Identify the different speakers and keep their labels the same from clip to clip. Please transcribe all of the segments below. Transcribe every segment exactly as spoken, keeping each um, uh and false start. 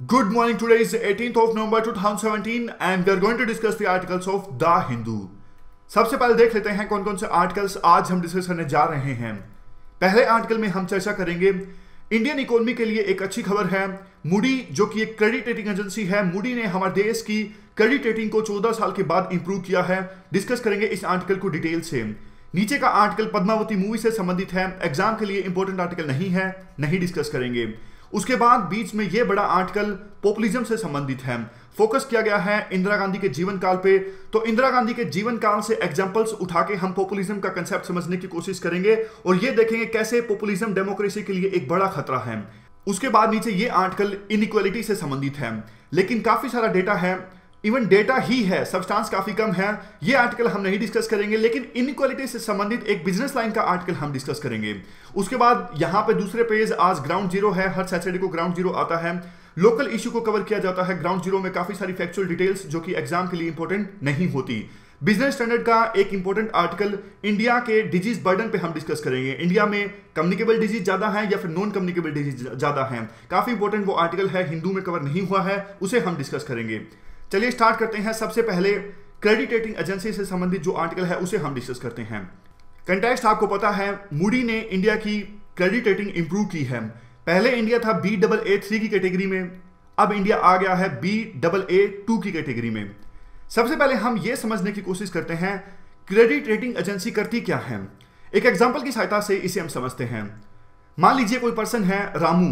Speaker 1: Good morning. Today is eighteenth of November twenty seventeen and we are going to discuss the articles of The Hindu. सबसे पहले देख लेते हैं कौन कौन से आर्टिकल्स आज हम डिस्कस करने जा रहे हैं। पहले आर्टिकल में हम चर्चा करेंगे इंडियन इकोनॉमी के लिए एक अच्छी खबर है। मूडी जो कि एक क्रेडिट रेटिंग एजेंसी है, मूडी ने हमारे देश की क्रेडिट रेटिंग को चौदह साल के बाद इंप्रूव किया है। डिस्कस करेंगे इस आर्टिकल को डिटेल से। नीचे का आर्टिकल पद्मावती मूवी से संबंधित है, एग्जाम के लिए इंपॉर्टेंट आर्टिकल नहीं है, नहीं डिस्कस करेंगे। उसके बाद बीच में यह बड़ा आर्टिकल पॉपुलिज्म से संबंधित है, फोकस किया गया है इंदिरा गांधी के जीवन काल पे। तो इंदिरा गांधी के जीवन काल से एग्जांपल्स उठा के हम पॉपुलिज्म का कंसेप्ट समझने की कोशिश करेंगे और ये देखेंगे कैसे पॉपुलिज्म डेमोक्रेसी के लिए एक बड़ा खतरा है। उसके बाद नीचे ये आर्टिकल इनइक्वालिटी से संबंधित है, लेकिन काफी सारा डेटा है, इवन डेटा ही है, सब्सटेंस काफी कम है। ये आर्टिकल हम नहीं डिस्कस करेंगे, लेकिन इनइक्वालिटी से संबंधित एक बिजनेस लाइन का आर्टिकल हम डिस्कस करेंगे। उसके बाद यहाँ पे दूसरे पेज आज ग्राउंड जीरो है, हर सैटरडे को ग्राउंड जीरो आता है। लोकल इश्यू को कवर किया जाता है ग्राउंड जीरो में, काफी सारी फैक्चुअल डिटेल्स जो कि एग्जाम के लिए इंपॉर्टेंट नहीं होती। बिजनेस स्टैंडर्ड का एक इंपॉर्टेंट आर्टिकल इंडिया के डिजीज बर्डन पे हम डिस्कस करेंगे। इंडिया में कम्युनिकेबल डिजीज ज्यादा है या फिर नॉन कम्युनिकेबल डिजीज ज्यादा है, काफी इंपॉर्टेंट वो आर्टिकल है, हिंदू में कवर नहीं हुआ है, उसे हम डिस्कस करेंगे। चलिए स्टार्ट करते हैं। सबसे पहले क्रेडिट रेटिंग एजेंसी से संबंधित जो आर्टिकल है उसे हम डिस्कस करते हैं। कंटेक्स्ट आपको पता है, मूडी ने इंडिया की क्रेडिट रेटिंग इंप्रूव की है। पहले इंडिया था बी डबल ए थ्री की कैटेगरी में, अब इंडिया आ गया है बी डबल ए टू की कैटेगरी में। सबसे पहले हम यह समझने की कोशिश करते हैं क्रेडिट रेटिंग एजेंसी करती क्या है। एक एग्जाम्पल की सहायता से इसे हम समझते हैं। मान लीजिए कोई पर्सन है रामू।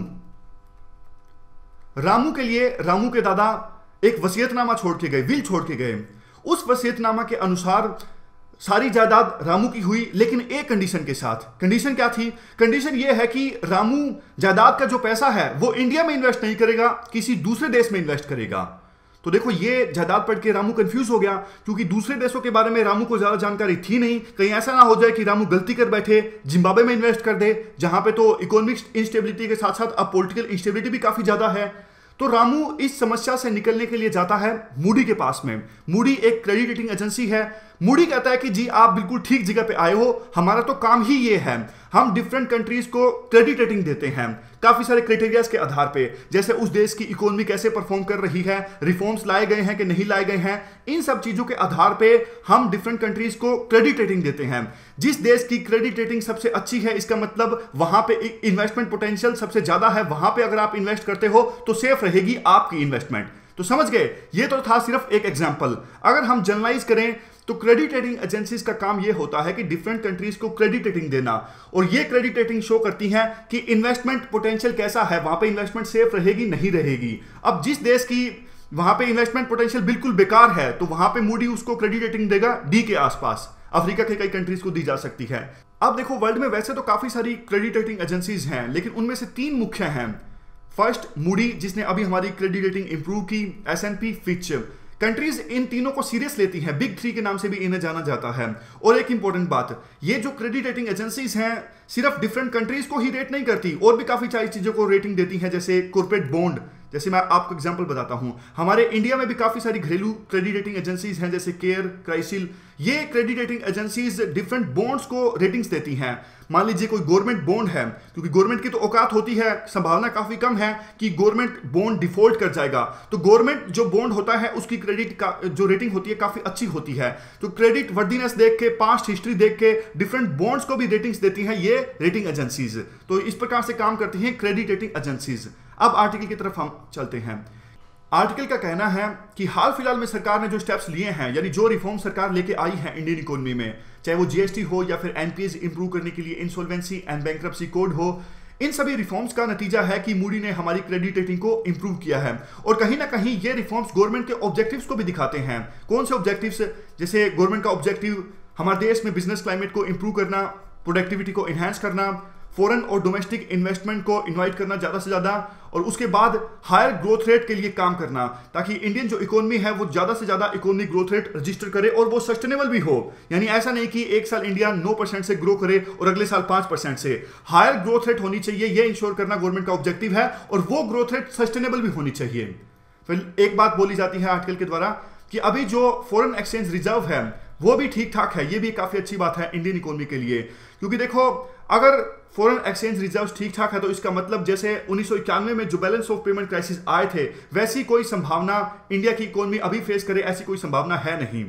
Speaker 1: रामू के लिए रामू के दादा एक वसीयतनामा छोड़ के गए, विल छोड़ के गए। उस वसीयतनामा के अनुसार सारी जायदाद रामू की हुई, लेकिन एक कंडीशन के साथ। कंडीशन क्या थी? कंडीशन यह है कि रामू जायदाद का जो पैसा है वो इंडिया में इन्वेस्ट नहीं करेगा, किसी दूसरे देश में इन्वेस्ट करेगा। तो देखो, ये जायदाद पढ़ के रामू कंफ्यूज हो गया, क्योंकि दूसरे देशों के बारे में रामू को ज्यादा जानकारी थी नहीं। कहीं ऐसा ना हो जाए कि रामू गलती कर बैठे जिम्बाब्वे में इन्वेस्ट कर दे, जहां पे तो इकोनॉमिक इंस्टेबिलिटी के साथ साथ अब पॉलिटिकल इंस्टेबिलिटी भी काफी ज्यादा है। तो रामू इस समस्या से निकलने के लिए जाता है मूडी के पास में। मूडी एक क्रेडिट रेटिंग एजेंसी है। मूडी कहता है कि जी आप बिल्कुल ठीक जगह पे आए हो, हमारा तो काम ही ये है, हम डिफरेंट कंट्रीज को क्रेडिट रेटिंग देते हैं काफी सारे क्राइटेरियाज के आधार पे, जैसे उस देश की इकोनॉमी कैसे परफॉर्म कर रही है, रिफॉर्म्स लाए गए हैं कि नहीं लाए गए हैं, इन सब चीजों के आधार पे हम डिफरेंट कंट्रीज को क्रेडिट रेटिंग देते हैं। जिस देश की क्रेडिट रेटिंग सबसे अच्छी है, इसका मतलब वहां पे इन्वेस्टमेंट पोटेंशियल सबसे ज्यादा है, वहां पे अगर आप इन्वेस्ट करते हो तो सेफ रहेगी आपकी इन्वेस्टमेंट। तो समझ गए, ये तो था सिर्फ एक एग्जांपल। अगर हम जनरलाइज करें तो क्रेडिट रेटिंग एजेंसीज का काम यह होता है कि डिफरेंट कंट्रीज को क्रेडिट रेटिंग देना, और ये क्रेडिट रेटिंग शो करती है कि इन्वेस्टमेंट पोटेंशियल कैसा है, वहां पे इन्वेस्टमेंट सेफ रहेगी नहीं रहेगी। अब जिस देश की वहां पे इन्वेस्टमेंट पोटेंशियल बिल्कुल बेकार है, तो वहां पे मूडी उसको क्रेडिट रेटिंग देगा डी के आसपास। अफ्रीका के कई कंट्रीज को दी जा सकती है। अब देखो, वर्ल्ड में वैसे तो काफी सारी क्रेडिट रेटिंग एजेंसीज हैं, लेकिन उनमें से तीन मुख्य हैं। फर्स्ट मूडी, जिसने अभी हमारी क्रेडिट रेटिंग इंप्रूव की, S and P, Fitch. Countries इन तीनों को सीरियस लेती हैं, बिग थ्री के नाम से भी इन्हें जाना जाता है। और एक इंपॉर्टेंट बात, ये जो क्रेडिट रेटिंग एजेंसीज हैं सिर्फ डिफरेंट कंट्रीज को ही रेट नहीं करती, और भी काफी सारी चीजों को रेटिंग देती हैं, जैसे कॉर्पोरेट बॉन्ड। जैसे मैं आपको एग्जांपल बताता हूं, हमारे इंडिया में भी काफी सारी घरेलू क्रेडिट रेटिंग एजेंसीज हैं, जैसे केयर, क्राइसिल। ये credit rating agencies different bonds को रेटिंग्स देती हैं। मान लीजिए कोई गवर्नमेंट बॉन्ड है, क्योंकि गवर्नमेंट की तो औकात होती है, संभावना काफी कम है कि गवर्नमेंट बॉन्ड डिफॉल्ट कर जाएगा, तो गवर्नमेंट जो बॉन्ड होता है उसकी क्रेडिट का जो रेटिंग होती है काफी अच्छी होती है। तो क्रेडिट वर्दीनेस देख के, पास्ट हिस्ट्री देख के डिफरेंट बॉन्ड्स को भी रेटिंग्स देती हैं ये रेटिंग एजेंसीज। तो इस प्रकार से काम करती हैं क्रेडिट रेटिंग एजेंसीज। अब आर्टिकल की तरफ हम चलते हैं। आर्टिकल का कहना है कि हाल फिलहाल में सरकार ने जो स्टेप्स लिए हैं, यानी जो रिफॉर्म सरकार लेके आई है इंडियन इकोनॉमी में, चाहे वो जीएसटी हो या फिर एनपीएस इंप्रूव करने के लिए इंसॉल्वेंसी एंड बैंक्रप्सी कोड हो, इन सभी रिफॉर्म्स का नतीजा है कि मूडी ने हमारी क्रेडिट रेटिंग को इंप्रूव किया है। और कहीं ना कहीं ये रिफॉर्म्स गवर्नमेंट के ऑब्जेक्टिव्स को भी दिखाते हैं। कौन से ऑब्जेक्टिव्स? जैसे गवर्नमेंट का ऑब्जेक्टिव हमारे देश में बिजनेस क्लाइमेट को इंप्रूव करना, प्रोडक्टिविटी को एनहांस करना, फॉरेन और डोमेस्टिक इन्वेस्टमेंट को इनवाइट करना ज्यादा से ज्यादा, और उसके बाद हायर ग्रोथ रेट के लिए काम करना, ताकि इंडियन जो इकोनॉमी है वो ज्यादा से ज्यादा इकोनॉमिक ग्रोथ रेट रजिस्टर करे और वो सस्टेनेबल भी हो। यानी ऐसा नहीं कि एक साल इंडिया नौ परसेंट से ग्रो करे और अगले साल पांच परसेंट से। हायर ग्रोथ रेट होनी चाहिए, ये इंश्योर करना गवर्नमेंट का ऑब्जेक्टिव है, और वो ग्रोथ रेट सस्टेनेबल भी होनी चाहिए। फिर एक बात बोली जाती है आर्टिकल के द्वारा कि अभी जो फॉरेन एक्सचेंज रिजर्व है वो भी ठीक ठाक है। ये भी काफी अच्छी बात है इंडियन इकोनॉमी के लिए, क्योंकि देखो, अगर फॉरेन एक्सचेंज रिजर्व्स ठीक ठाक है, तो इसका मतलब जैसे उन्नीस सौ इक्यानवे में जो बैलेंस ऑफ पेमेंट क्राइसिस आए थे, वैसी कोई संभावना इंडिया की इकोनॉमी अभी फेस करे, ऐसी कोई संभावना है नहीं।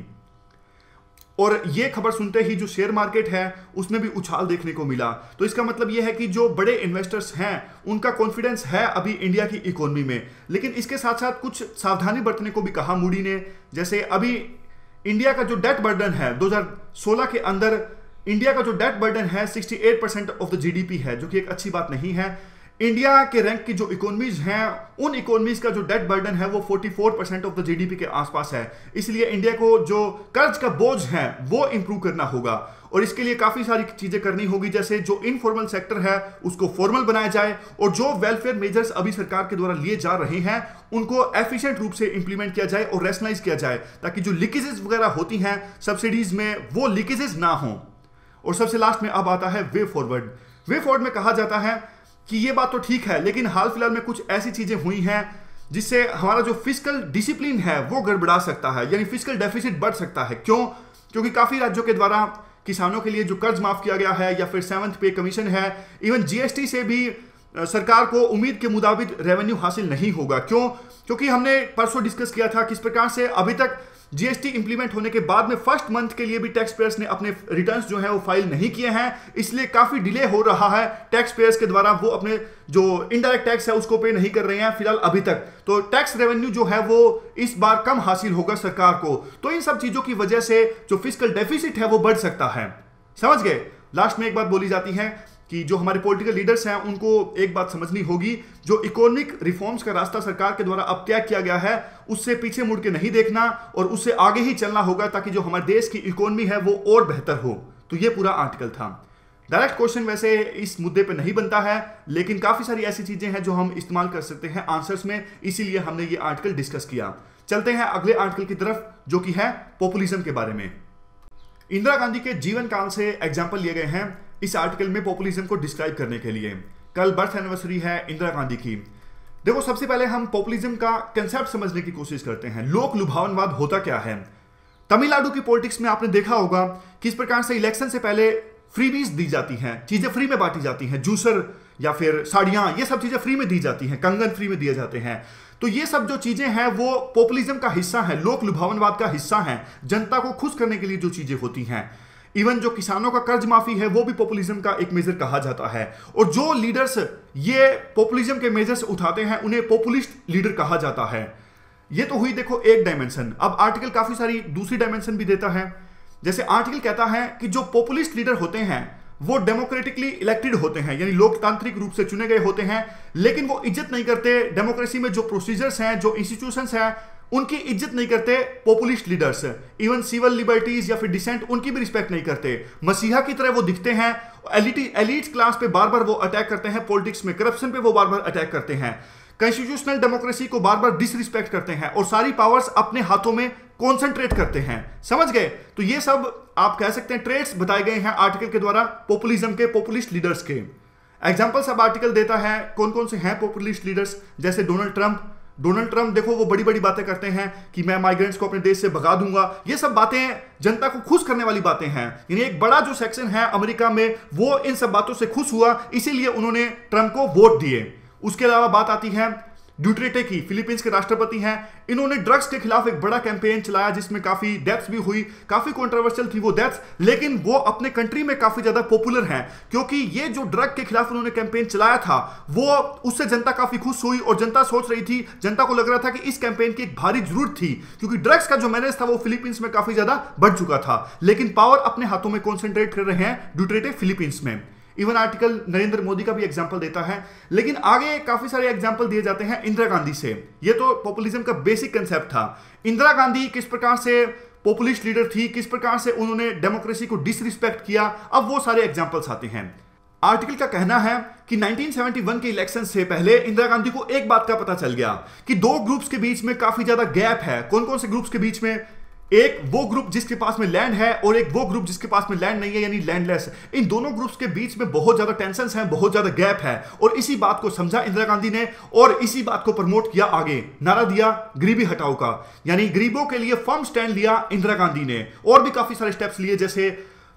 Speaker 1: और ये खबर सुनते ही जो शेयर मार्केट है उसमें भी उछाल देखने को मिला। तो इसका मतलब यह है कि जो बड़े इन्वेस्टर्स हैं उनका कॉन्फिडेंस है अभी इंडिया की इकोनॉमी में। लेकिन इसके साथ साथ कुछ सावधानी बरतने को भी कहा मूडी ने। जैसे अभी इंडिया का जो डेट बर्डन है दो हज़ार सोलह के अंदर, इंडिया का जो डेट बर्डन है अड़सठ परसेंट ऑफ द जीडीपी है, जो कि एक अच्छी बात नहीं है। इंडिया के रैंक की जो इकोनॉमीज हैं, उन इकोनॉमीज का जो डेट बर्डन है वो चौवालीस परसेंट ऑफ द जीडीपी के आसपास है। इसलिए इंडिया को जो कर्ज का बोझ है वो इंप्रूव करना होगा, और इसके लिए काफी सारी चीजें करनी होगी। जैसे जो इनफॉर्मल सेक्टर है उसको फॉर्मल बनाया जाए, और जो वेलफेयर मेजर्स अभी सरकार के द्वारा लिए जा रहे हैं उनको एफिशिएंट रूप से इंप्लीमेंट किया जाए और रैशनलाइज किया जाए, ताकि जो लीकेजेस वगैरह होती हैं सब्सिडीज में वो लीकेजेस ना हो। और सबसे लास्ट में अब आता है वे फॉरवर्ड। वे फॉरवर्ड में कहा जाता है कि ये बात तो ठीक है, लेकिन हाल फिलहाल में कुछ ऐसी चीजें हुई हैं जिससे हमारा जो फिस्कल डिसिप्लिन है वो गड़बड़ा सकता है, यानी फिस्कल डेफिसिट बढ़ सकता है। क्यों? क्योंकि काफी राज्यों के द्वारा किसानों के लिए जो कर्ज माफ किया गया है, या फिर सेवंथ पे कमीशन है, इवन जीएसटी से भी सरकार को उम्मीद के मुताबिक रेवेन्यू हासिल नहीं होगा। क्यों? क्योंकि हमने परसों डिस्कस किया था किस प्रकार से अभी तक जीएसटी इंप्लीमेंट होने के बाद में फर्स्ट मंथ के लिए भी टैक्स पेयर्स ने अपने रिटर्न्स जो है वो फाइल नहीं किए हैं, इसलिए काफी डिले हो रहा है टैक्स पेयर्स के द्वारा। वो अपने जो इनडायरेक्ट टैक्स है उसको पे नहीं कर रहे हैं फिलहाल अभी तक, तो टैक्स रेवेन्यू जो है वो इस बार कम हासिल होगा सरकार को। तो इन सब चीजों की वजह से जो फिस्कल डेफिसिट है वो बढ़ सकता है। समझ गए? लास्ट में एक बात बोली जाती है कि जो हमारे पॉलिटिकल लीडर्स हैं उनको एक बात समझनी होगी, जो इकोनॉमिक रिफॉर्म्स का रास्ता सरकार के द्वारा अब तय किया गया है उससे पीछे मुड़ के नहीं देखना और उससे आगे ही चलना होगा, ताकि जो हमारे देश की इकोनॉमी है वो और बेहतर हो। तो ये पूरा आर्टिकल था। डायरेक्ट क्वेश्चन वैसे इस मुद्दे पे नहीं बनता है, लेकिन काफी सारी ऐसी चीजें हैं जो हम इस्तेमाल कर सकते हैं आंसर्स में, इसीलिए हमने ये आर्टिकल डिस्कस किया। चलते हैं अगले आर्टिकल की तरफ, जो कि है पॉपुलिज्म के बारे में। इंदिरा गांधी के जीवन काल से एग्जाम्पल लिए गए हैं इस आर्टिकल में पॉपुलिज्म को डिस्क्राइब करने के लिए। कल बर्थ एनिवर्सरी है इंदिरा गांधी की। देखो, सबसे पहले हम पॉपुलिज्म का कंसेप्ट समझने की कोशिश करते हैं। लोक लुभावनवाद होता क्या है? तमिलनाडु की पॉलिटिक्स में आपने देखा होगा किस प्रकार से इलेक्शन से पहले फ्रीबीज दी जाती हैं, चीजें फ्री में बांटी जाती हैं, जूसर या फिर साड़ियां, ये सब चीजें फ्री में दी जाती हैं, कंगन फ्री में दिए जाते हैं। तो ये सब जो चीजें हैं वो पॉपुलिज्म का हिस्सा है, लोक लुभावनवाद का हिस्सा है, जनता को खुश करने के लिए जो चीजें होती हैं। इवन जो किसानों का कर्ज माफी है वो भी पॉपुलिज्म का एक मेजर कहा जाता है। और जो लीडर्स ये पॉपुलिज्म के मेजर्स उठाते हैं उन्हें पॉपुलिस्ट लीडर कहा जाता है। ये तो हुई देखो एक डायमेंशन। अब आर्टिकल काफी सारी दूसरी डायमेंशन भी देता है। जैसे आर्टिकल कहता है कि जो पॉपुलिस्ट लीडर होते हैं वो डेमोक्रेटिकली इलेक्टेड होते हैं, यानी लोकतांत्रिक रूप से चुने गए होते हैं, लेकिन वो इज्जत नहीं करते डेमोक्रेसी में जो प्रोसीजर्स हैं, जो इंस्टीट्यूशंस हैं, उनकी इज्जत नहीं करते populist leaders. Even civil liberties या फिर डिसेंट, उनकी भी रिस्पेक्ट नहीं करते। मसीहा की तरह वो दिखते हैं। एलिट एलिट क्लास पे बार बार वो अटैक करते हैं, पॉलिटिक्स में करप्शन पे वो बार बार अटैक करते हैं, कॉन्स्टिट्यूशनल डेमोक्रेसी को बार बार डिसरिस्पेक्ट करते हैं, और सारी पावर्स अपने हाथों में कॉन्सेंट्रेट करते हैं। समझ गए? तो ये सब आप कह सकते हैं ट्रेट्स बताए गए हैं आर्टिकल के द्वारा पॉपुलिज्म के, पॉपुलिस्ट लीडर्स के। एग्जाम्पल्स अब आर्टिकल देता है कौन कौन से हैं पॉपुलिस्ट लीडर्स। जैसे डोनाल्ड ट्रंप। डोनाल्ड ट्रंप देखो वो बड़ी बड़ी बातें करते हैं कि मैं माइग्रेंट्स को अपने देश से भगा दूंगा। ये सब बातें जनता को खुश करने वाली बातें हैं, यानी एक बड़ा जो सेक्शन है अमेरिका में वो इन सब बातों से खुश हुआ, इसीलिए उन्होंने ट्रंप को वोट दिए। उसके अलावा बात आती है ड्यूटेर्टे की, फिलीपींस के राष्ट्रपति हैं। इन्होंने ड्रग्स के खिलाफ एक बड़ा कैंपेन चलाया जिसमें काफी डेथ्स भी हुई, काफी कंट्रोवर्शियल थी वो डेथ्स, लेकिन वो अपने कंट्री में काफी ज्यादा पॉपुलर हैं, क्योंकि ये जो ड्रग के खिलाफ उन्होंने कैंपेन चलाया था वो उससे जनता काफी खुश हुई, और जनता सोच रही थी, जनता को लग रहा था कि इस कैंपेन की एक भारी जरूरत थी, क्योंकि ड्रग्स का जो मैनेज था वो फिलीपींस में काफी ज्यादा बढ़ चुका था। लेकिन पावर अपने हाथों में कॉन्सेंट्रेट कर रहे हैं ड्यूटेर्टे फिलीपींस में। इवन आर्टिकल नरेंद्र मोदी का भी एग्जांपल देता है, लेकिन आगे काफी सारे एग्जांपल दिए जाते हैं इंदिरा गांधी से। ये तो पॉपुलिज्म का बेसिक कंसेप्ट था। इंदिरा गांधी किस प्रकार से पॉपुलिस्ट लीडर थी, किस प्रकार से उन्होंने डेमोक्रेसी को डिसरिस्पेक्ट किया, अब वो सारे एग्जांपल्स आते हैं। आर्टिकल का कहना है कि उन्नीस सौ इकहत्तर के इलेक्शन से पहले इंदिरा गांधी को एक बात का पता चल गया कि दो ग्रुप्स के बीच में काफी ज्यादा गैप है। कौन कौन से ग्रुप्स के बीच में? एक वो ग्रुप जिसके पास में लैंड है और एक वो ग्रुप जिसके पास में लैंड नहीं है, यानी लैंडलेस। इन दोनों ग्रुप्स के बीच में बहुत ज्यादा टेंशंस हैं, बहुत ज्यादा गैप है, और इसी बात को समझा इंदिरा गांधी ने और इसी बात को प्रमोट किया आगे। नारा दिया गरीबी हटाओ का, यानी गरीबों के लिए फर्म स्टैंड लिया इंदिरा गांधी ने। और भी काफी सारे स्टेप्स लिए, जैसे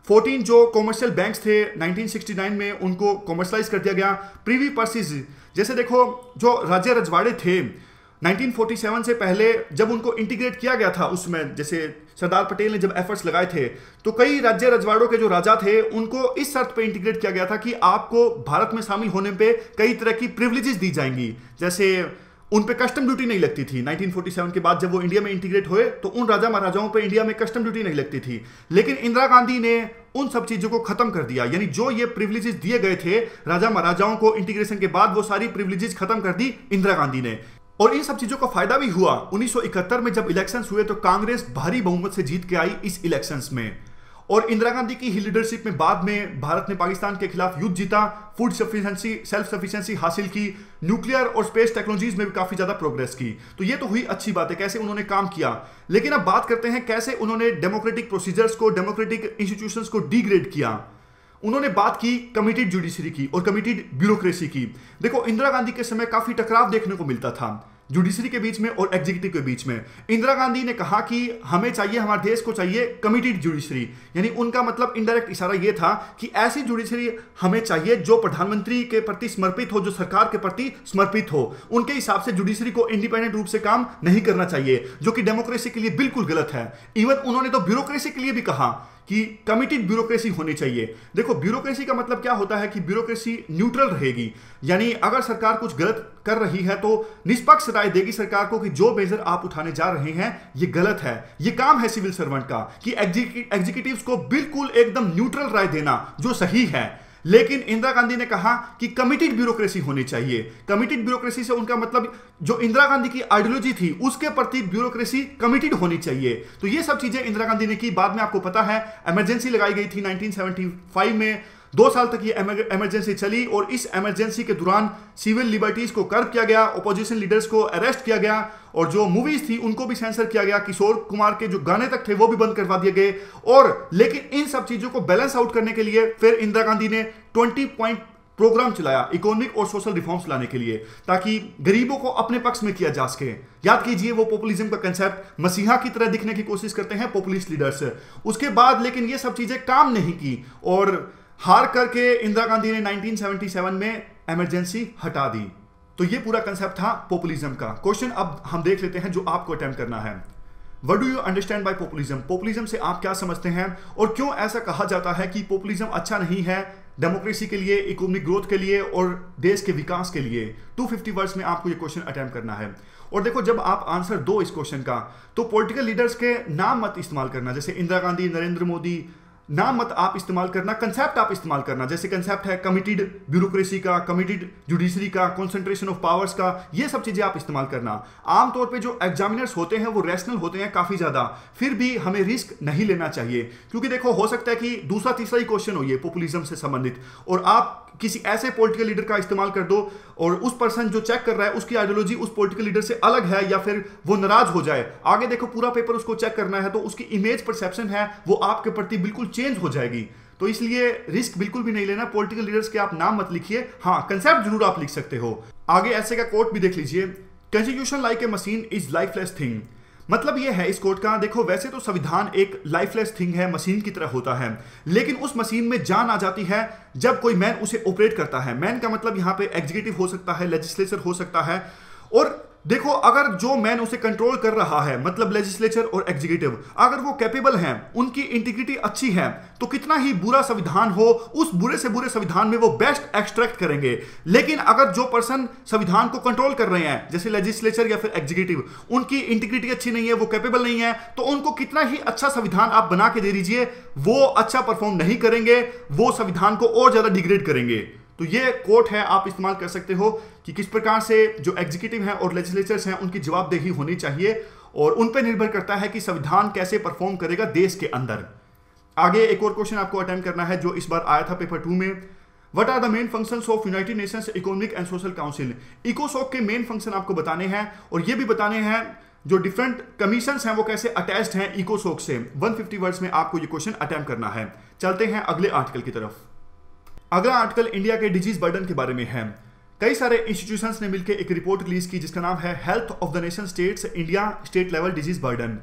Speaker 1: चौदह जो कॉमर्शियल बैंक्स थे नाइनटीन सिक्सटी नाइन में उनको कॉमर्शलाइज कर दिया गया। प्रीवी पर्सिस, जैसे देखो जो राज्य रजवाड़े थे नाइनटीन फोर्टी सेवन से पहले जब उनको इंटीग्रेट किया गया था, उसमें जैसे सरदार पटेल ने जब एफर्ट्स लगाए थे तो कई राज्य रजवाड़ों के जो राजा थे उनको इस शर्त पे इंटीग्रेट किया गया था कि आपको भारत में शामिल होने पे कई तरह की प्रिविलेजेस दी जाएंगी। जैसे उन पे कस्टम ड्यूटी नहीं लगती थी। नाइनटीन फोर्टी सेवन के बाद जब वो इंडिया में इंटीग्रेट हुए तो उन राजा महाराजाओं पे इंडिया में कस्टम ड्यूटी नहीं लगती थी। लेकिन इंदिरा गांधी ने उन सब चीजों को खत्म कर दिया, यानी जो ये प्रिविलेजेस दिए गए थे राजा महाराजाओं को इंटीग्रेशन के बाद वो सारी प्रिविलेजेस खत्म कर दी इंदिरा गांधी ने। और इन सब चीजों का फायदा भी हुआ। उन्नीस सौ इकहत्तर में जब इलेक्शंस हुए तो कांग्रेस भारी बहुमत से जीत के आई इस इलेक्शंस में, और इंदिरा गांधी की ही लीडरशिप में बाद में भारत ने पाकिस्तान के खिलाफ युद्ध जीता, फूड सफिशिएंसी सेल्फ सफिशिएंसी हासिल की, न्यूक्लियर और स्पेस टेक्नोलॉजीज में भी काफी ज्यादा प्रोग्रेस की। तो ये तो हुई अच्छी बात है कैसे उन्होंने काम किया। लेकिन अब बात करते हैं कैसे उन्होंने डेमोक्रेटिक प्रोसीजर्स को, डेमोक्रेटिक इंस्टीट्यूशंस को डिग्रेड किया। उन्होंने बात की कमिटेड जुडिशरी की और कमिटेड ब्यूरोक्रेसी की। देखो इंदिरा गांधी के समय काफी टकराव देखने को मिलता था जुडिशरी के बीच में और एग्जीक्यूटिव के बीच में। इंदिरा गांधी ने कहा कि हमें चाहिए, हमारे देश को चाहिए कमिटेड जुडिशरी, यानी उनका मतलब इनडायरेक्ट इशारा यह था कि ऐसी जुडिशरी हमें चाहिए जो प्रधानमंत्री के प्रति समर्पित हो, जो सरकार के प्रति समर्पित हो। उनके हिसाब से जुडिशरी को इंडिपेंडेंट रूप से काम नहीं करना चाहिए, जो कि डेमोक्रेसी के लिए बिल्कुल गलत है। इवन उन्होंने तो ब्यूरोक्रेसी के लिए भी कहा कि कमिटेड ब्यूरोक्रेसी होनी चाहिए। देखो ब्यूरोक्रेसी का मतलब क्या होता है कि ब्यूरोक्रेसी न्यूट्रल रहेगी, यानी अगर सरकार कुछ गलत कर रही है तो निष्पक्ष राय देगी सरकार को कि जो मेजर आप उठाने जा रहे हैं ये गलत है। ये काम है सिविल सर्वेंट का कि एग्जीक्यूटिव्स को बिल्कुल एकदम न्यूट्रल राय देना जो सही है। लेकिन इंदिरा गांधी ने कहा कि कमिटेड ब्यूरोक्रेसी होनी चाहिए। कमिटेड ब्यूरोक्रेसी से उनका मतलब जो इंदिरा गांधी की आइडियोलॉजी थी उसके प्रति ब्यूरोक्रेसी कमिटेड होनी चाहिए। तो ये सब चीजें इंदिरा गांधी ने की। बाद में आपको पता है इमरजेंसी लगाई गई थी नाइनटीन सेवेंटी फाइव में, दो साल तक ये इमरजेंसी चली और इस इमरजेंसी के दौरान सिविल लिबर्टीज को कर्ब किया गया, ओपोजिशन लीडर्स को अरेस्ट किया गया और जो मूवीज थी उनको भी सेंसर किया गया। किशोर कुमार के जो गाने तक थे वो भी बंद करवा दिए गए। और लेकिन इन सब चीजों को बैलेंस आउट करने के लिए फिर इंदिरा गांधी ने ट्वेंटी पॉइंट प्रोग्राम चलाया इकोनॉमिक और सोशल रिफॉर्म्स लाने के लिए, ताकि गरीबों को अपने पक्ष में किया जा सके। याद कीजिए वो पॉपुलिज्म का कंसेप्ट, मसीहा की तरह दिखने की कोशिश करते हैं पॉपुलिस्ट लीडर्स। उसके बाद लेकिन ये सब चीजें काम नहीं की और हार करके इंदिरा गांधी ने नाइनटीन सेवेंटी सेवन में इमरजेंसी हटा दी। तो ये पूरा कंसेप्ट था पॉपुलिज्म का। क्वेश्चन अब हम देख लेते हैं जो आपको अटेम्प्ट करना है। What do you understand by populism? Populism से आप क्या समझते हैं और क्यों ऐसा कहा जाता है कि पॉपुलिज्म अच्छा नहीं है डेमोक्रेसी के लिए, इकोनॉमिक ग्रोथ के लिए और देश के विकास के लिए? दो सौ पचास वर्ड्स में आपको ये क्वेश्चन अटेम्प्ट करना है। और देखो जब आप आंसर दो इस क्वेश्चन का तो पॉलिटिकल लीडर्स के नाम मत इस्तेमाल करना, जैसे इंदिरा गांधी, नरेंद्र मोदी, नाम मत आप इस्तेमाल करना, कंसेप्ट आप इस्तेमाल करना। जैसे कंसेप्ट है कमिटेड ब्यूरोक्रेसी का, कमिटेड जुडिशरी का, कंसंट्रेशन ऑफ पावर्स का, ये सब चीजें आप इस्तेमाल करना। आमतौर पे जो एग्जामिनर्स होते हैं वो रैशनल होते हैं काफी ज्यादा, फिर भी हमें रिस्क नहीं लेना चाहिए क्योंकि देखो हो सकता है कि दूसरा तीसरा ही क्वेश्चन हो ये पॉपुलिज्म से संबंधित और आप किसी ऐसे पॉलिटिकल लीडर का इस्तेमाल कर दो और उस पर्सन जो चेक कर रहा है उसकी आइडियोलॉजी उस पॉलिटिकल लीडर से अलग है या फिर वो नाराज हो जाए। आगे देखो पूरा पेपर उसको चेक करना है तो उसकी इमेज परसेप्शन है वो आपके प्रति बिल्कुल चेंज हो जाएगी। तो इसलिए रिस्क बिल्कुल भी नहीं लेना। पॉलिटिकल लीडर्स के आप नाम मत लिखिए, हाँ कंसेप्ट जरूर आप लिख सकते हो। आगे ऐसे का कोट भी देख लीजिए, constitution like a machine is lifeless thing. मतलब यह है इस कोट का, देखो वैसे तो संविधान एक लाइफलेस थिंग है, मशीन की तरह होता है, लेकिन उस मशीन में जान आ जाती है जब कोई मैन उसे ऑपरेट करता है। मैन का मतलब यहां पे एग्जीक्यूटिव हो सकता है, लेजिस्लेचर हो सकता है। और देखो अगर जो मैन उसे कंट्रोल कर रहा है मतलब लेजिस्लेचर और एग्जीक्यूटिव अगर वो कैपेबल हैं, उनकी इंटीग्रिटी अच्छी है, तो कितना ही बुरा संविधान हो उस बुरे से बुरे संविधान में वो बेस्ट एक्सट्रैक्ट करेंगे। लेकिन अगर जो पर्सन संविधान को कंट्रोल कर रहे हैं जैसे लेजिस्लेचर या फिर एग्जीक्यूटिव, उनकी इंटीग्रिटी अच्छी नहीं है, वो कैपेबल नहीं है, तो उनको कितना ही अच्छा संविधान आप बना के दे दीजिए वो अच्छा परफॉर्म नहीं करेंगे, वो संविधान को और ज्यादा डिग्रेड करेंगे। तो ये कोट है, आप इस्तेमाल कर सकते हो कि किस प्रकार से जो एग्जीक्यूटिव हैं और लेजिस्लेचर्स हैं उनकी जवाबदेही होनी चाहिए और उन पर निर्भर करता है कि संविधान कैसे परफॉर्म करेगा देश के अंदर। आगे एक और क्वेश्चन आपको अटेम्प्ट करना है जो इस बार आया था पेपर टू में। What are the main functions of United Nations Economic and Social Council? इकोसोक के मेन फंक्शन आपको बताने हैं और ये भी बताने हैं जो डिफरेंट कमीशंस हैं वो कैसे अटैच्ड हैं इकोसोक से। एक सौ पचास वर्ड्स में आपको ये क्वेश्चन अटेम्प्ट करना है। चलते हैं अगले आर्टिकल की तरफ। अगला आर्टिकल इंडिया के डिजीज बर्डन के बारे में है। कई सारे इंस्टीट्यूशंस ने मिलकर एक रिपोर्ट रिलीज की जिसका नाम है health of the nation states India state level disease burden.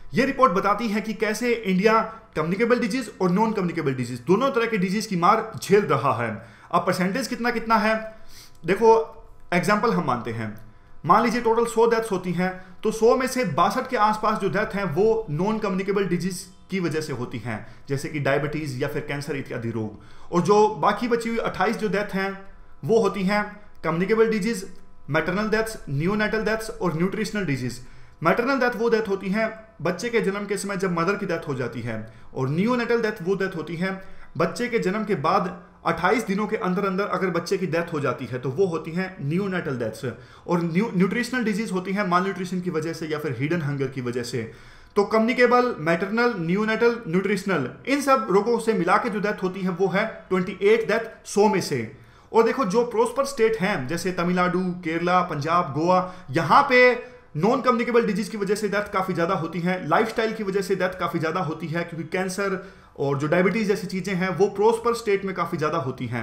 Speaker 1: ये रिपोर्ट बताती है कि कैसे इंडिया कम्युनिकेबल डिजीज और नॉन कम्युनिकेबल डिजीज दोनों तरह के डिजीज की मार झेल रहा है। अब परसेंटेज कितना कितना है, देखो एग्जाम्पल हम मानते हैं, मान लीजिए टोटल सौ डेथ्स होती हैं, तो सौ में से बासठ के आसपास जो डेथ हैं वो नॉन कम्युनिकेबल डिजीज की वजह से होती हैं, जैसे कि डायबिटीज या फिर कैंसर इत्यादि रोग। और जो बाकी बची हुई अट्ठाईस जो डेथ हैं वो होती हैं communicable disease, maternal deaths, neonatal deaths और न्यूट्रिशनल डिजीज। मैटरनल डेथ वो डेथ होती है बच्चे के जन्म के समय जब मदर की डेथ हो जाती है, और नियोनेटल डेथ वो डेथ होती है बच्चे के जन्म के बाद अट्ठाईस दिनों के अंदर अंदर अगर बच्चे की डेथ हो जाती है तो वो होती हैं नियोनेटल डेथ्स। और न्यू न्यूट्रिशनल डिजीज होती है माल न्यूट्रिशन की वजह से या फिर हिडन हंगर की वजह से। तो कम्युनिकेबल, मैटरनल, नियोनेटल, न्यूट्रिशनल, इन सब रोगों से मिला के जो डेथ होती है वो है अट्ठाईस डेथ सौ में से। और देखो जो प्रोस्पर स्टेट हैं जैसे तमिलनाडु, केरला, पंजाब, गोवा, यहाँ पे नॉन कम्युनिकेबल डिजीज की वजह से डेथ काफी ज्यादा होती है, लाइफस्टाइल की वजह से डेथ काफी ज्यादा होती है, क्योंकि कैंसर और जो डायबिटीज जैसी चीजें हैं वो प्रोस्पर स्टेट में काफी ज्यादा होती हैं।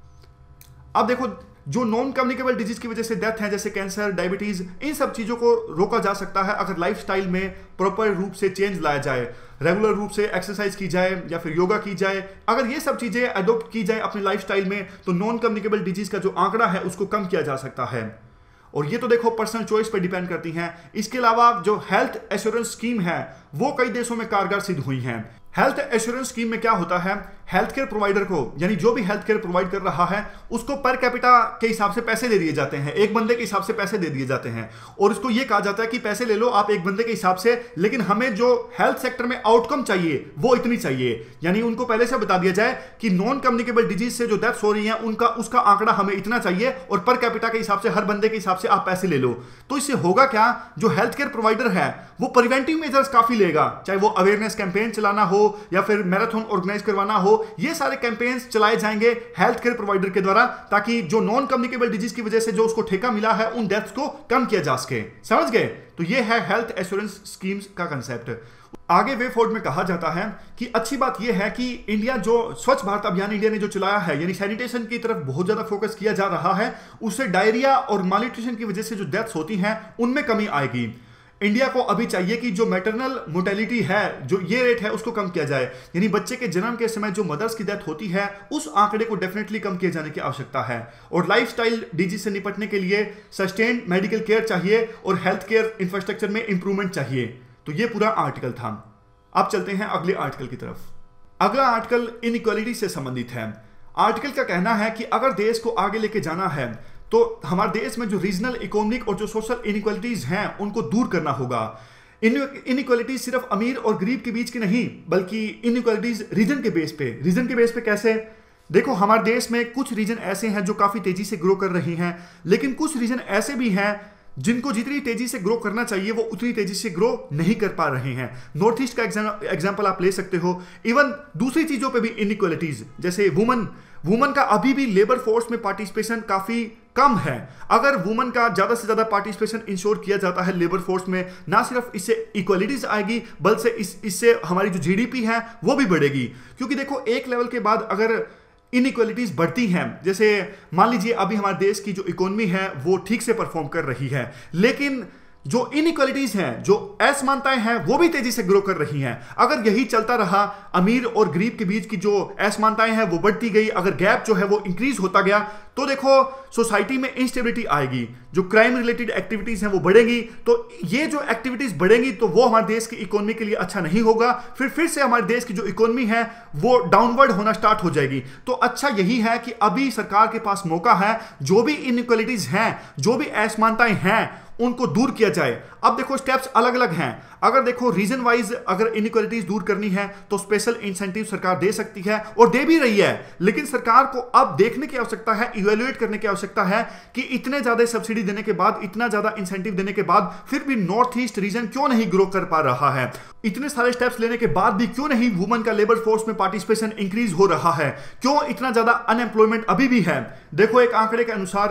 Speaker 1: अब देखो जो नॉन कम्युनिकेबल डिजीज की वजह से डेथ है जैसे कैंसर, डायबिटीज, इन सब चीजों को रोका जा सकता है अगर लाइफस्टाइल में प्रॉपर रूप से चेंज लाया जाए, रेगुलर रूप से एक्सरसाइज की जाए या फिर योगा की जाए। अगर ये सब चीजें अडॉप्ट की जाए अपने लाइफस्टाइल में तो नॉन कम्युनिकेबल डिजीज का जो आंकड़ा है उसको कम किया जा सकता है। और ये तो देखो पर्सनल चॉइस पर डिपेंड करती हैं। इसके अलावा जो हेल्थ एश्योरेंस स्कीम है वो कई देशों में कारगर सिद्ध हुई हैं। हेल्थ एश्योरेंस स्कीम में क्या होता है, हेल्थ केयर प्रोवाइडर को, यानी जो भी हेल्थ केयर प्रोवाइड कर रहा है उसको पर कैपिटा के हिसाब से पैसे दे दिए जाते हैं, एक बंदे के हिसाब से पैसे दे दिए जाते हैं। और इसको ये कहा जाता है कि पैसे ले लो आप एक बंदे के हिसाब से, लेकिन हमें जो हेल्थ सेक्टर में आउटकम चाहिए वो इतनी चाहिए। यानी उनको पहले से बता दिया जाए कि नॉन कम्युनिकेबल डिजीज से जो डेथ्स हो रही हैं उनका उसका आंकड़ा हमें इतना चाहिए और पर कैपिटा के हिसाब से हर बंदे के हिसाब से आप पैसे ले लो। तो इससे होगा क्या, जो हेल्थ केयर प्रोवाइडर है वो प्रिवेंटिव मेजर्स काफी लेगा, चाहे वो अवेयरनेस कैंपेन चलाना हो या फिर मैराथन ऑर्गेनाइज करवाना हो, ये सारे कैंपेन्स चलाए जाएंगे हेल्थ केयर प्रोवाइडर के द्वारा, ताकि जो नॉन कम्युनिकेबल डिजीज की वजह से जो उसको ठेका मिला है उन डेथ्स को कम किया जा सके। समझ गए? तो ये है हेल्थ एश्योरेंस स्कीम्स का कंसेप्ट। आगे वे फोर्ड में कहा जाता है कि अच्छी बात यह है कि इंडिया जो स्वच्छ भारत अभियान इंडिया ने जो चलाया है, यानी सैनिटेशन की तरफ बहुत ज्यादा फोकस किया जा रहा है, उससे डायरिया और मालन्यूट्रिशन की वजह से जो डेथ्स होती हैं उनमें कमी आएगी। इंडिया को अभी चाहिए कि जो मैटरनल मोर्टेलिटी है, जो ये रेट है, उसको कम किया जाए, यानी बच्चे के जन्म के समय जो मदर्स की डेथ होती है उस आंकड़े को डेफिनेटली कम किए जाने की आवश्यकता है। और लाइफस्टाइल डिजीज से निपटने के लिए सस्टेन्ड मेडिकल केयर चाहिए और हेल्थ केयर इंफ्रास्ट्रक्चर में इंप्रूवमेंट चाहिए। तो ये पूरा आर्टिकल था। अब चलते हैं अगले आर्टिकल की तरफ। अगला आर्टिकल इनइक्वालिटी से संबंधित है। आर्टिकल का कहना है कि अगर देश को आगे लेके जाना है तो हमारे देश में जो रीजनल, इकोनॉमिक और जो सोशल इनइक्वालिटीज हैं उनको दूर करना होगा। इनइक्वालिटीज सिर्फ अमीर और गरीब के बीच की नहीं, बल्कि इनइक्वालिटीज रीजन के बेस पे। रीजन के बेस पे कैसे? देखो हमारे देश में कुछ रीजन ऐसे हैं जो काफी तेजी से ग्रो कर रही हैं, लेकिन कुछ रीजन ऐसे भी हैं जिनको जितनी तेजी से ग्रो करना चाहिए वो उतनी तेजी से ग्रो नहीं कर पा रहे हैं। नॉर्थ ईस्ट का एग्जांपल आप ले सकते हो। इवन दूसरी चीजों पे भी इनइक्वालिटीज, जैसे वुमन वुमन का अभी भी लेबर फोर्स में पार्टिसिपेशन काफी कम है। अगर वुमन का ज्यादा से ज्यादा पार्टिसिपेशन इंश्योर किया जाता है लेबर फोर्स में, ना सिर्फ इससे इक्वालिटीज आएगी बल्कि इस इससे हमारी जो जीडीपी है वो भी बढ़ेगी। क्योंकि देखो एक लेवल के बाद अगर इनइक्वालिटीज बढ़ती हैं, जैसे मान लीजिए अभी हमारे देश की जो इकोनॉमी है वो ठीक से परफॉर्म कर रही है, लेकिन जो इनइक्वालिटीज हैं, जो असमानताएं हैं वो भी तेजी से ग्रो कर रही हैं। अगर यही चलता रहा, अमीर और गरीब के बीच की जो असमानताएं हैं वो बढ़ती गई, अगर गैप जो है वो इंक्रीज होता गया, तो देखो सोसाइटी में इंस्टेबिलिटी आएगी, जो क्राइम रिलेटेड एक्टिविटीज हैं वो बढ़ेंगी। तो ये जो एक्टिविटीज बढ़ेंगी तो वो हमारे देश की इकोनॉमी के लिए अच्छा नहीं होगा। फिर फिर से हमारे देश की जो इकोनॉमी है वो डाउनवर्ड होना स्टार्ट हो जाएगी। तो अच्छा यही है कि अभी सरकार के पास मौका है, जो भी इनइक्वालिटीज हैं, जो भी असमानताएं हैं उनको दूर किया जाए। अब देखो स्टेप्स अलग अलग हैं। अगर देखो रीजन वाइज अगर इनइक्वालिटीज दूर करनी है तो स्पेशल इंसेंटिव सरकार दे सकती है और दे भी रही है, लेकिन सरकार को अब देखने की आवश्यकता है, इवैल्यूएट करने की आवश्यकता है कि इतने ज्यादा सब्सिडी देने के बाद, इतना ज्यादा इंसेंटिव देने के बाद फिर भी नॉर्थ ईस्ट रीजन क्यों नहीं ग्रो कर पा रहा है। इतने सारे स्टेप्स लेने के बाद भी क्यों नहीं वुमेन का लेबर फोर्स में पार्टिसिपेशन इंक्रीज हो रहा है, क्यों इतना ज्यादा अनएम्प्लॉयमेंट अभी भी है। देखो एक आंकड़े के अनुसार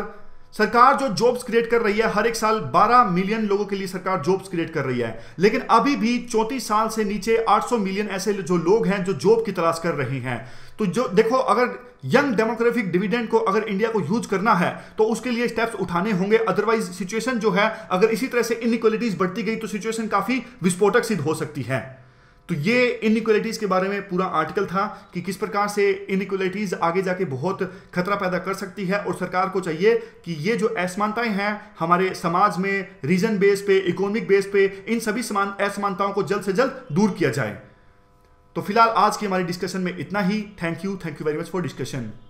Speaker 1: सरकार जो जॉब्स क्रिएट कर रही है, हर एक साल बारह मिलियन लोगों के लिए सरकार जॉब्स क्रिएट कर रही है, लेकिन अभी भी चौंतीस साल से नीचे आठ सौ मिलियन ऐसे जो लोग हैं जो जॉब की तलाश कर रहे हैं। तो जो देखो, अगर यंग डेमोग्राफिक डिविडेंड को अगर इंडिया को यूज करना है तो उसके लिए स्टेप्स उठाने होंगे, अदरवाइज सिचुएशन जो है, अगर इसी तरह से इनइक्वालिटीज बढ़ती गई तो सिचुएशन काफी विस्फोटक सिद्ध हो सकती है। तो ये इनइक्वालिटीज के बारे में पूरा आर्टिकल था कि किस प्रकार से इनइक्वालिटीज आगे जाके बहुत खतरा पैदा कर सकती है, और सरकार को चाहिए कि ये जो असमानताएं हैं हमारे समाज में, रीजन बेस पे, इकोनॉमिक बेस पे, इन सभी समान असमानताओं को जल्द से जल्द दूर किया जाए। तो फिलहाल आज की हमारी डिस्कशन में इतना ही। Thank you thank you very much for discussion.